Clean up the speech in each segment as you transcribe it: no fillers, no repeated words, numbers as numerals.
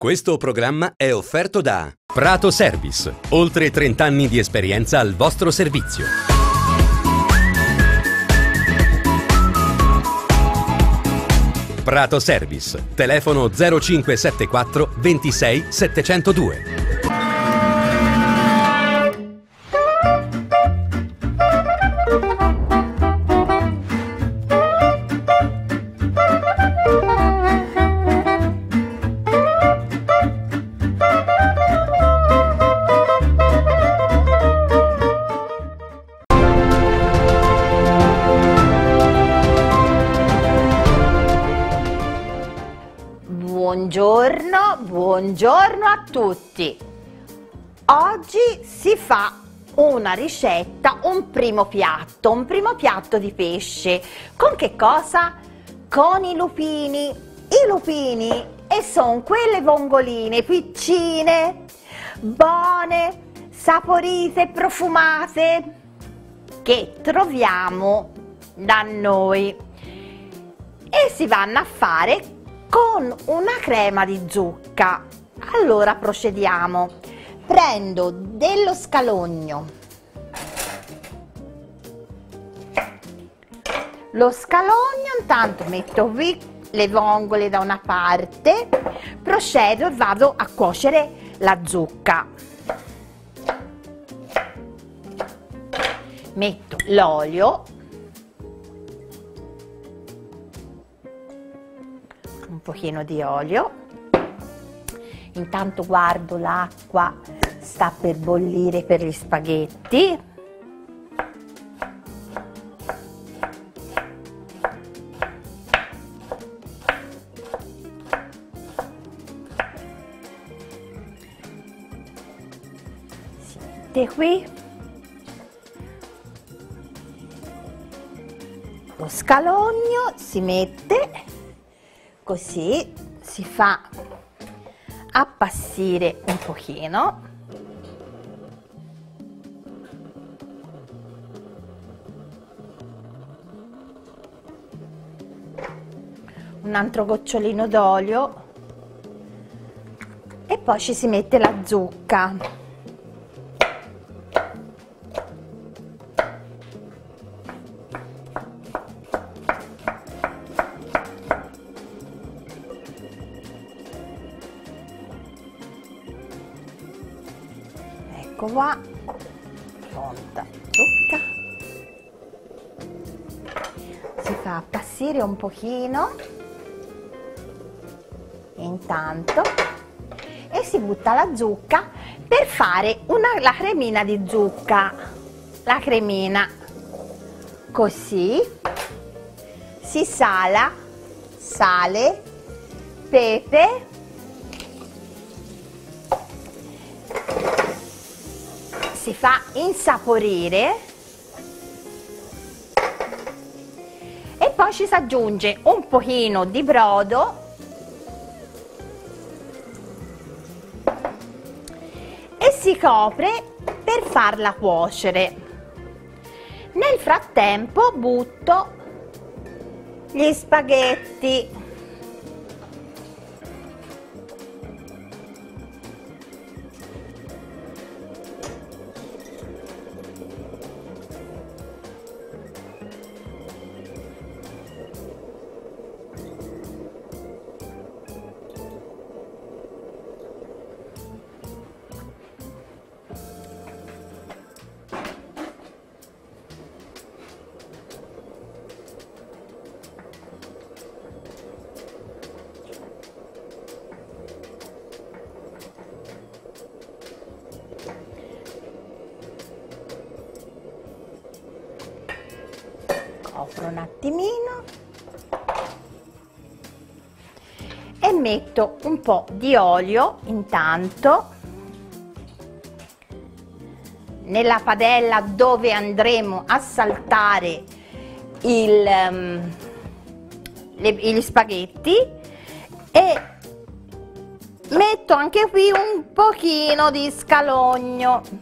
Questo programma è offerto da Prato Service, oltre 30 anni di esperienza al vostro servizio. Prato Service, telefono 0574 26 702. Buongiorno a tutti. Oggi si fa una ricetta, un primo piatto di pesce. Con che cosa? Con i lupini. I lupini e sono quelle vongoline piccine, buone, saporite, profumate che troviamo da noi e si vanno a fare con una crema di zucca. Allora procediamo. Prendo dello scalogno. Lo scalogno, intanto metto qui le vongole da una parte, procedo e vado a cuocere la zucca. Metto l'olio, un pochino di olio. Intanto guardo l'acqua, sta per bollire per gli spaghetti. Si mette qui lo scalogno, si mette così, si fa appassire un pochino. Un altro gocciolino d'olio e poi ci si mette la zucca. Ecco qua, pronta zucca. Si fa appassire un pochino intanto e si butta la zucca per fare la cremina di zucca. La cremina così si sala, sale, pepe, si fa insaporire e poi ci si aggiunge un pochino di brodo e si copre per farla cuocere. Nel frattempo butto gli spaghetti. Copro un attimino e metto un po' di olio intanto nella padella dove andremo a saltare gli spaghetti e metto anche qui un pochino di scalogno.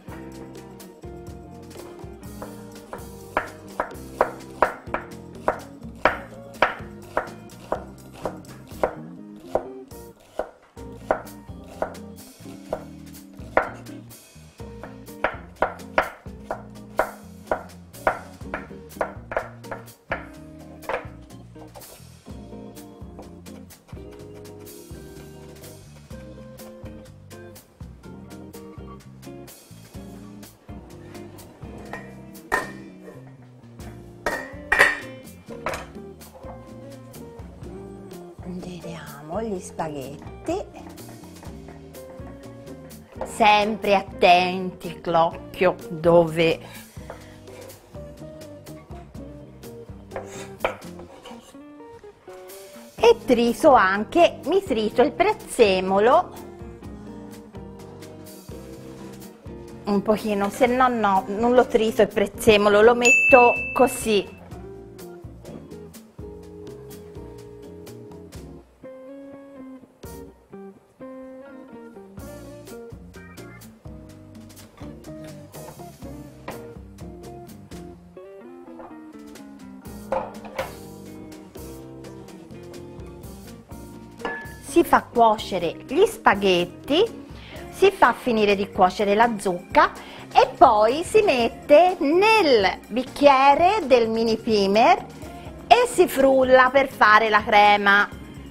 mettiamo gli spaghetti, sempre attenti l'occhio dove e triso anche, mi triso il prezzemolo un pochino, se no non lo triso il prezzemolo, lo metto così. Si fa cuocere gli spaghetti, si fa finire di cuocere la zucca e poi si mette nel bicchiere del mini primer e si frulla per fare la crema.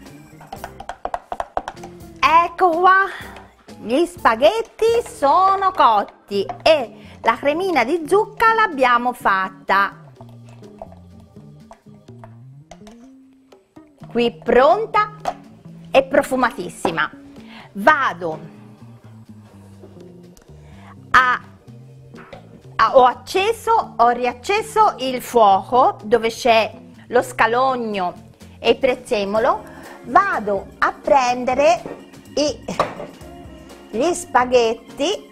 Ecco qua, gli spaghetti sono cotti e la cremina di zucca l'abbiamo fatta. Qui pronta e profumatissima. Vado ho riacceso il fuoco dove c'è lo scalogno e il prezzemolo. Vado a prendere gli spaghetti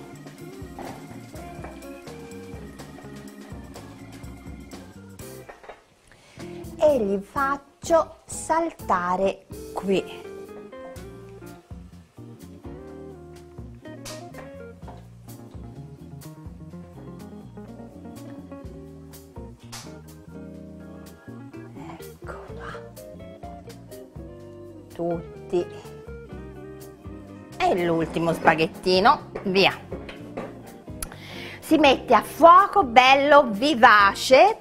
e li faccio saltare qui. Ecco qua, tutti. E l'ultimo spaghettino, via. Si mette a fuoco bello vivace.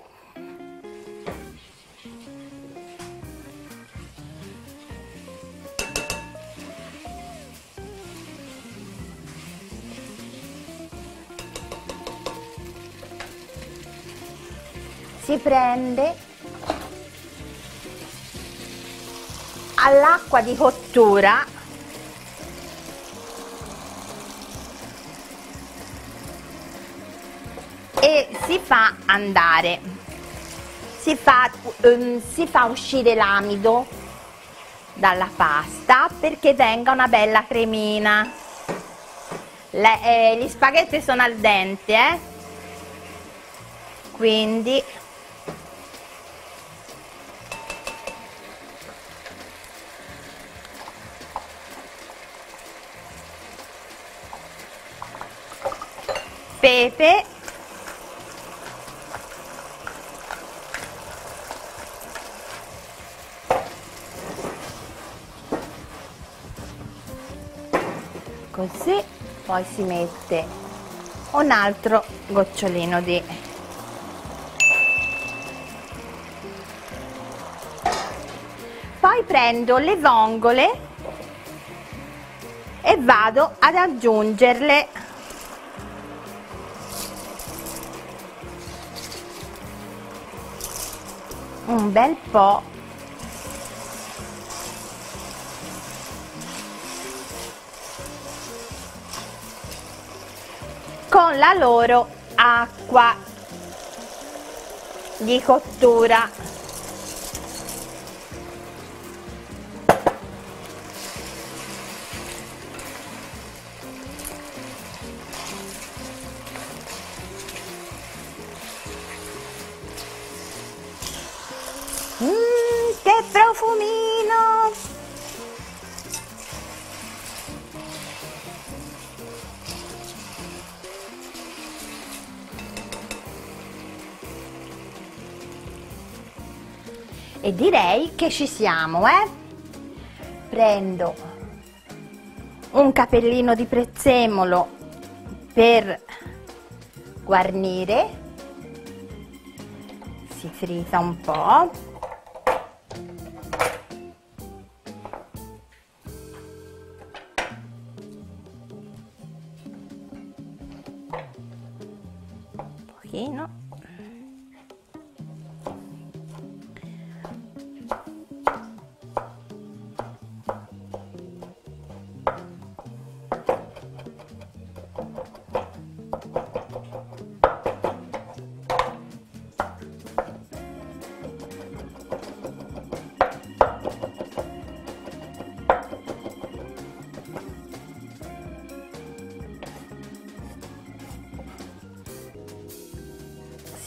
Si prende all'acqua di cottura e si fa andare, si fa uscire l'amido dalla pasta perché venga una bella cremina. Gli spaghetti sono al dente, quindi pepe, così, poi si mette un altro gocciolino di poi prendo le vongole e vado ad aggiungerle un bel po' con la loro acqua di cottura. Che profumino! E direi che ci siamo, Prendo un capellino di prezzemolo per guarnire, si frita un po'. Pochino.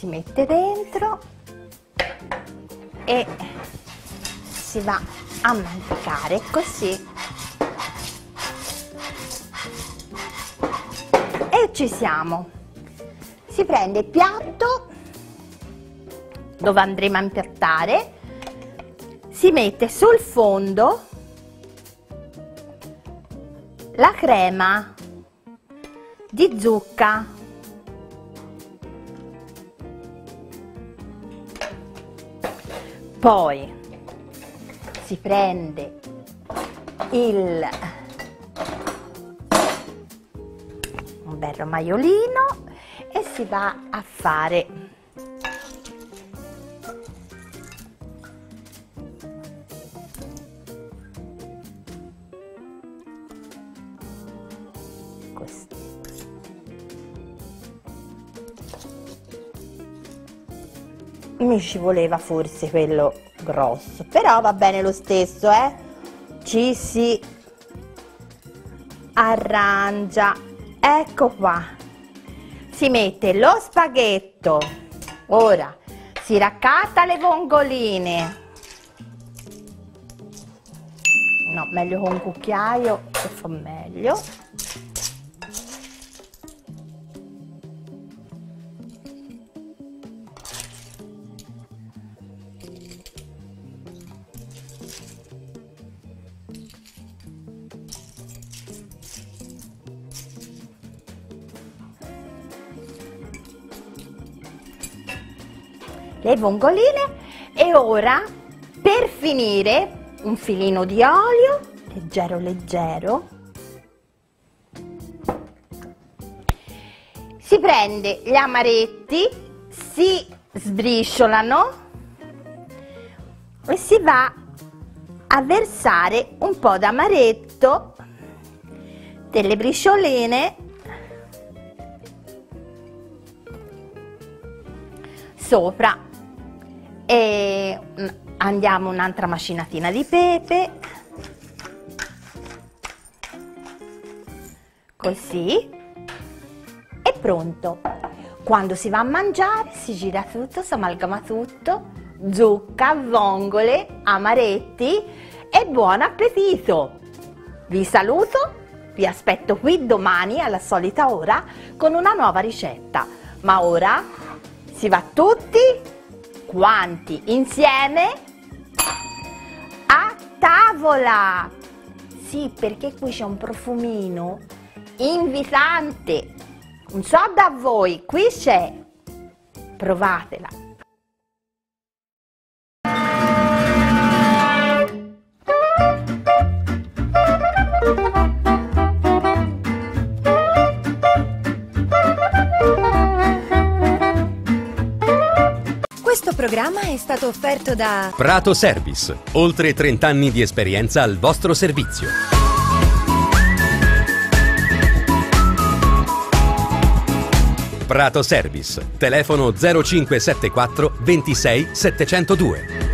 si mette dentro e si va a mantecare così. E ci siamo. Si prende il piatto dove andremo a impiattare, si mette sul fondo la crema di zucca, poi si prende un bel maiolino e si va a fare così. Mi ci voleva forse quello grosso, però va bene lo stesso, ci si arrangia. Ecco qua, si mette lo spaghetto, ora si raccatta le vongoline, no, meglio con un cucchiaio che fa meglio. Le vongoline e ora per finire un filino di olio leggero leggero, si prende gli amaretti, si sbriciolano e si va a versare un po' d'amaretto, delle bricioline sopra. E andiamo un'altra macinatina di pepe, così, è pronto. Quando si va a mangiare si gira tutto, si amalgama tutto, zucca, vongole, amaretti e buon appetito! Vi saluto, vi aspetto qui domani alla solita ora con una nuova ricetta, ma ora si va tutti quanti insieme a tavola. Sì, perché qui c'è un profumino invitante, non so da voi, qui c'è, provatela. Questo programma è stato offerto da Prato Service, oltre 30 anni di esperienza al vostro servizio. Prato Service, telefono 0574 26 702.